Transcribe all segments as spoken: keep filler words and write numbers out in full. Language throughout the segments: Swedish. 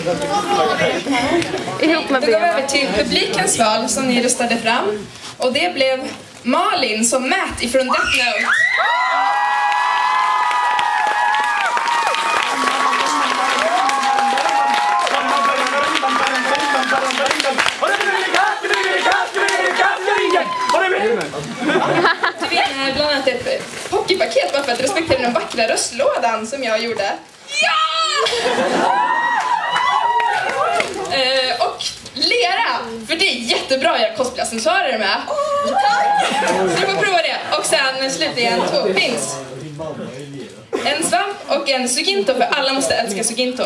Ihop med Då går vi över till publikens val som ni röstade fram. Och det blev Malin som Matt ifrån Death Note. Du vinner bland annat ett hockeypaket bara för att respektera den vackra röstlådan som jag gjorde. Ja! uh, och lera, för det är jättebra att göra cosplay-accessoarer med. Så du får prova det. Och sen slutligen två pins. En svamp och en suginto, för alla måste älska suginto.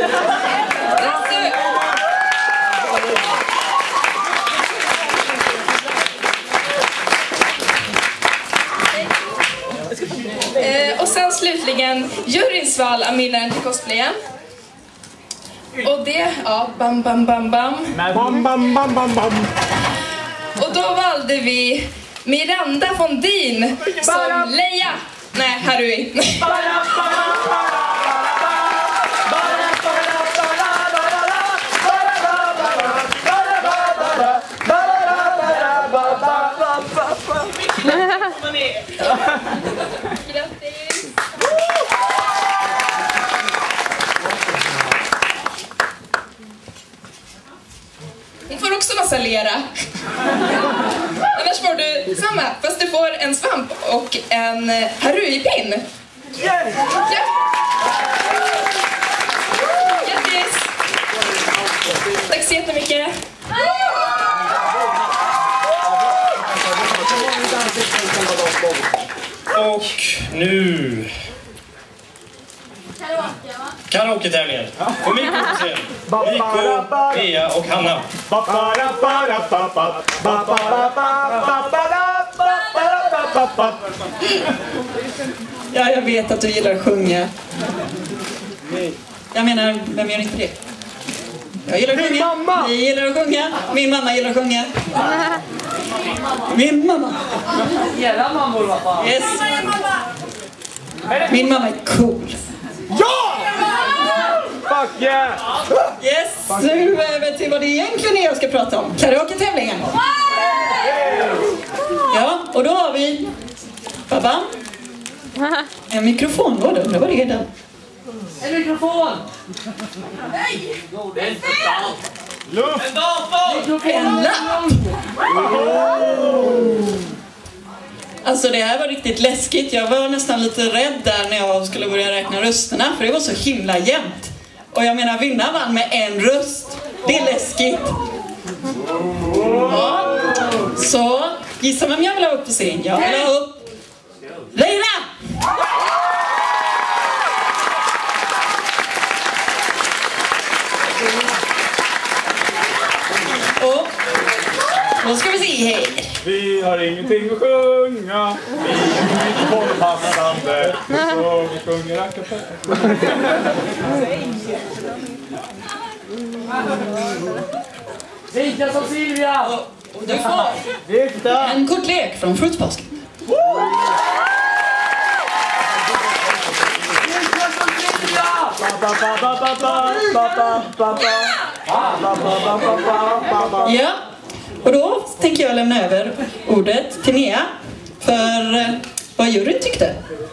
Eh, och sen slutligen juryns val av vinnaren till cosplayen. Och det, ja, bam bam bam bam. Bam bam bam bam bam. Och då valde vi Miranda Fondin som Leia. Nej, Harui. Grattis! Hon får också massa lera. Annars får du samma, fast du får en svamp och en Harui-pin. Ja. Grattis! Tack så jättemycket! Och nu... Karaoke-tävlingen. På mig på scen. Rico, Pia och Hanna. Ja, jag vet att du gillar att sjunga. Jag menar, vem gör inte det? Jag gillar att sjunga. Min mamma! Ni gillar att sjunga. Min mamma gillar att sjunga. Min mamma. Era mammor, vad fan? Yes. Min mamma är cool. Ja! Fuck yeah! Yes, nu över till vad det egentligen är jag ska prata om. Karaoke-tävlingen. Ja, och då har vi... Pappa. En mikrofon, vad undrar vad det är den? En mikrofon! Nej! Det är inte sant! Luft! En dator! En lapp! Alltså det här var riktigt läskigt. Jag var nästan lite rädd där när jag skulle börja räkna rösterna. För det var så himla jämnt. Och jag menar, vinna vann med en röst. Det är läskigt. Ja. Så, gissa vem jag vill ha upp på scen. Jag vill ha upp Leila! Och då ska vi se här. Vi har ingenting att sjunga. Vi är inte hållpassande. Så vi sjunger a cappella. Vika som Silvia! Och du får en kortlek från Fruits Basket. Ja, och då tänker jag lämna över ordet till Nia för vad juryn tyckte.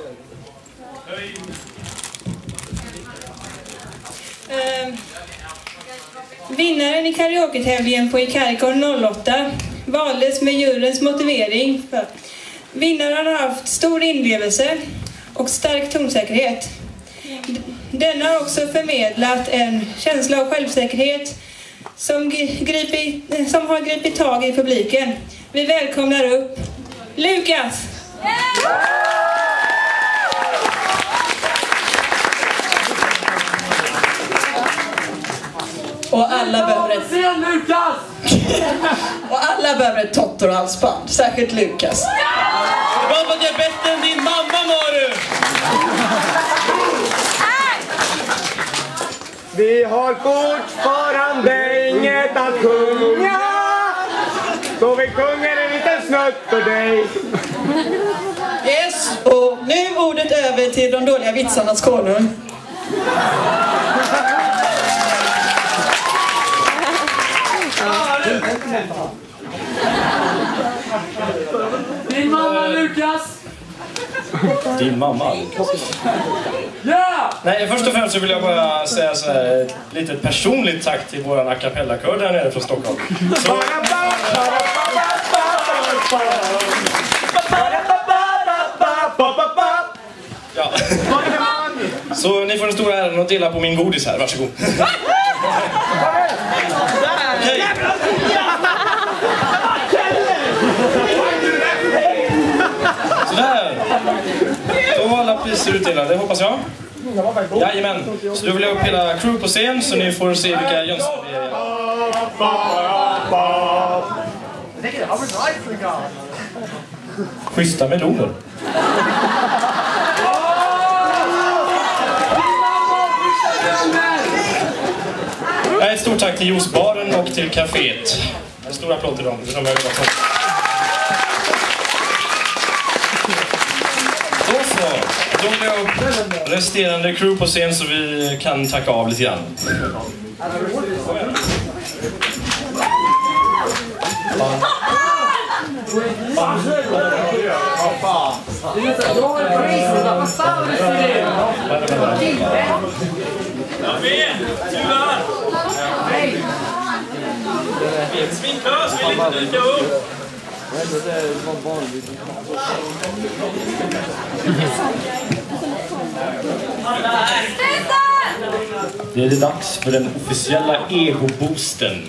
Uh, vinnaren i karaoke-tävlingen på Ikarikon noll åtta valdes med juryns motivering för vinnaren har haft stor inlevelse och stark tonsäkerhet. Den har också förmedlat en känsla av självsäkerhet som, gripit, som har gripit tag i publiken. Vi välkomnar upp Lukas! Och alla behöver ett... Lukas! Och alla behöver ett Tottor och halsband, särskilt Lukas. Det var för att jag är bättre än din mamma, Maru! Vi har fortfarande inget att sjunga, så vi sjunger en liten snutt för dig. Yes, och nu ordet över till de dåliga vitsarnas konung. Din mamma Lukas! Din mamma? Ja! Nej, först och främst så vill jag bara säga så här, ett litet personligt tack till våran a cappella-kör där nere från Stockholm. Så... Ja. Så ni får den stora äran att dela på min godis här, varsågod. Okej. Sådär. Då var alla priser utdelade, hoppas jag. Jajamän. Så då vill jag upp hela crew på scen så ni får se vilka jönsar vi är. Schyssta meloner. Ett stort tack till juicebaren och till kaféet. En stor applåd till dem. Då så, då vill jag upp resterande crew på scen så vi kan tacka av lite grann. Svinkös vill inte dyka upp. Det är det dags för den officiella ego-boosten.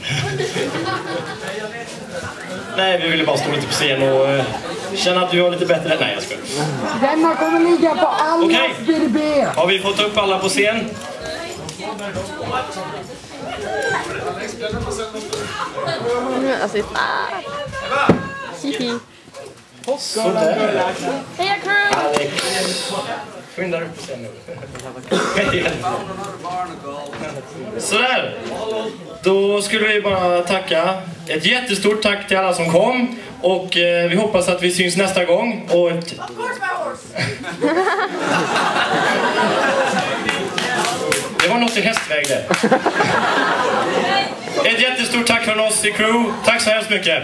Nej, vi ville bara stå lite på scen och uh, känna att du har lite bättre... Nej, jag ska. Denna kommer ligga på alla Okej. B D B. Har vi fått upp alla på scen? Alltså, ah. Hihi. Sådär. Heja crew! Alex. Skynda upp på scen nu. Sådär. Då skulle vi bara tacka. Ett jättestort tack till alla som kom. Och eh, vi hoppas att vi syns nästa gång. Och ett... Det var något i hästväg det. Ett jättestort tack från oss i crew. Tack så hemskt mycket.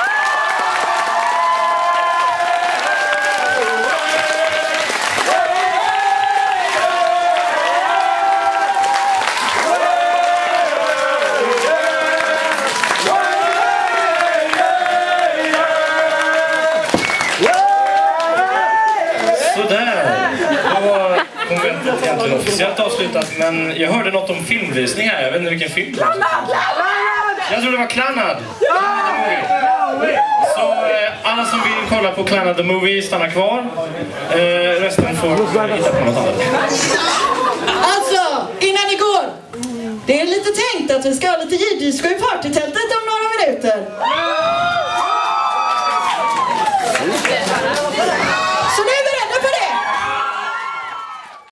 Egentligen officiellt avslutat, men jag hörde något om filmvisning här. Jag vet inte vilken film det var. Jag tror det var Clannad. Så eh, alla som vill kolla på Clannad the Movie stannar kvar. Eh, resten får hitta på något annat. Alltså, innan ni går. Det är lite tänkt att vi ska ha lite J D-skoj partytältet om några minuter.